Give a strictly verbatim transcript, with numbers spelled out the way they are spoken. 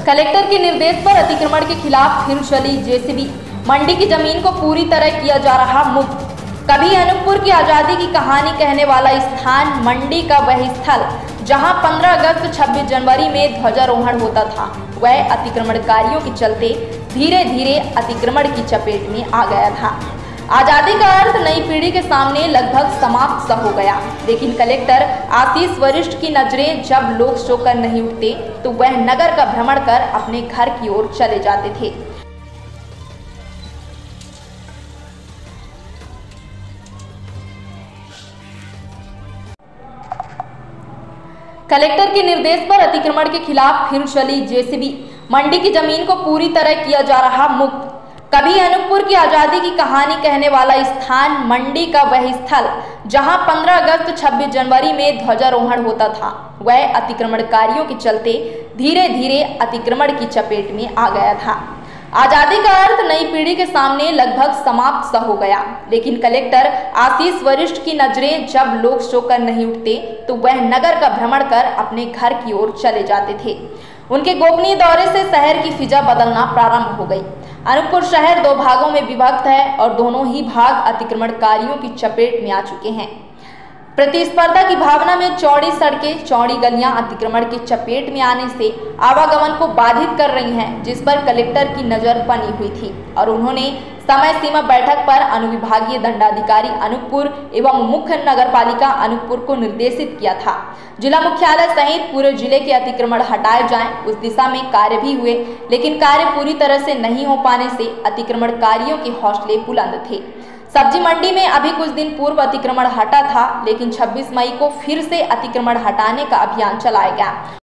Collector के निर्देश पर अतिक्रमण के खिलाफ फिर चली जेसीबी। मंडी की जमीन को पूरी तरह किया जा रहा मुक्त। कभी अनूपपुर की आज़ादी की कहानी कहने वाला स्थान मंडी का वह स्थल जहां पंद्रह अगस्त छब्बीस जनवरी में ध्वजारोहण होता था, वह अतिक्रमणकारियों के चलते धीरे धीरे अतिक्रमण की चपेट में आ गया था। आज़ादी का अर्थ नई पीढ़ी के सामने लगभग समाप्त सा हो गया, लेकिन कलेक्टर आशीष वरिष्ठ की नजरें जब लोग सोकर नहीं उठते तो वह नगर का भ्रमण कर अपने घर की ओर चले जाते थे। कलेक्टर के निर्देश पर अतिक्रमण के खिलाफ फिर चली जेसीबी। मंडी की जमीन को पूरी तरह किया जा रहा मुक्त। कभी अनूपपुर की आज़ादी की कहानी कहने वाला स्थान मंडी का वह स्थल जहां पंद्रह अगस्त छब्बीस जनवरी में ध्वजारोहण होता था, वह अतिक्रमणकारियों के चलते धीरे धीरे अतिक्रमण की चपेट में आ गया था। आज़ादी का अर्थ नई पीढ़ी के सामने लगभग समाप्त सा हो गया, लेकिन कलेक्टर आशीष वरिष्ठ की नजरें जब लोग सोकर नहीं उठते तो वह नगर का भ्रमण कर अपने घर की ओर चले जाते थे। उनके गोपनीय दौरे से शहर की फिजा बदलना प्रारंभ हो गई। अनूपपुर शहर दो भागों में विभक्त है और दोनों ही भाग अतिक्रमणकारियों की चपेट में आ चुके हैं। प्रतिस्पर्धा की भावना में चौड़ी सड़कें, चौड़ी गलियां अतिक्रमण की चपेट में आने से आवागमन को बाधित कर रही हैं, जिस पर कलेक्टर की नजर बनी हुई थी और उन्होंने समय सीमा बैठक पर अनुविभागीय दंडाधिकारी अनूपपुर एवं मुख्य नगरपालिका अनूपपुर को निर्देशित किया था। जिला मुख्यालय सहित पूरे जिले के अतिक्रमण हटाए जाएं, उस दिशा में कार्य भी हुए, लेकिन कार्य पूरी तरह से नहीं हो पाने से अतिक्रमणकारियों के हौसले बुलंद थे। सब्जी मंडी में अभी कुछ दिन पूर्व अतिक्रमण हटा था, लेकिन छब्बीस मई को फिर से अतिक्रमण हटाने का अभियान चलाया गया।